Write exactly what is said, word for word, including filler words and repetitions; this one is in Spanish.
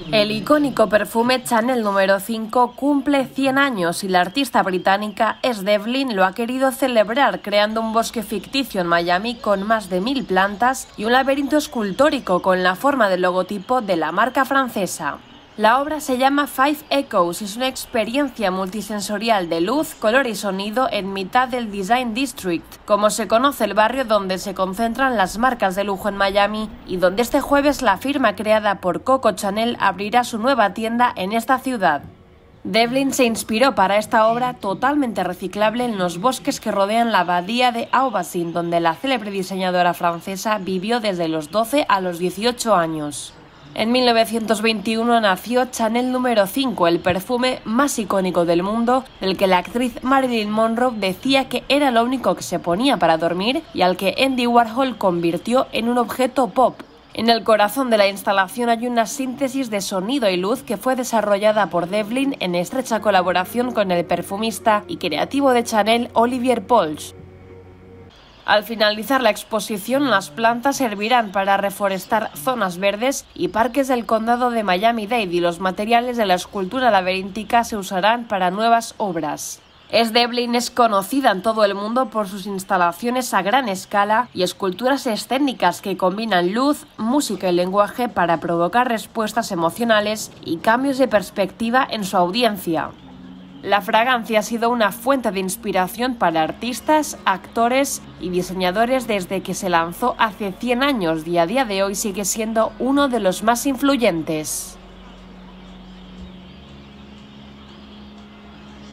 El icónico perfume Chanel número cinco cumple cien años y la artista británica S. Devlin lo ha querido celebrar creando un bosque ficticio en Miami con más de mil plantas y un laberinto escultórico con la forma del logotipo de la marca francesa. La obra se llama Five Echoes y es una experiencia multisensorial de luz, color y sonido en mitad del Design District, como se conoce el barrio donde se concentran las marcas de lujo en Miami y donde este jueves la firma creada por Coco Chanel abrirá su nueva tienda en esta ciudad. Devlin se inspiró para esta obra totalmente reciclable en los bosques que rodean la abadía de Aubusson, donde la célebre diseñadora francesa vivió desde los doce a los dieciocho años. En mil novecientos veintiuno nació Chanel número cinco, el perfume más icónico del mundo, del que la actriz Marilyn Monroe decía que era lo único que se ponía para dormir y al que Andy Warhol convirtió en un objeto pop. En el corazón de la instalación hay una síntesis de sonido y luz que fue desarrollada por Devlin en estrecha colaboración con el perfumista y creativo de Chanel, Olivier Polch. Al finalizar la exposición, las plantas servirán para reforestar zonas verdes y parques del condado de Miami-Dade y los materiales de la escultura laberíntica se usarán para nuevas obras. S. Devlin es conocida en todo el mundo por sus instalaciones a gran escala y esculturas escénicas que combinan luz, música y lenguaje para provocar respuestas emocionales y cambios de perspectiva en su audiencia. La fragancia ha sido una fuente de inspiración para artistas, actores y diseñadores desde que se lanzó hace cien años y a día de hoy sigue siendo uno de los más influyentes.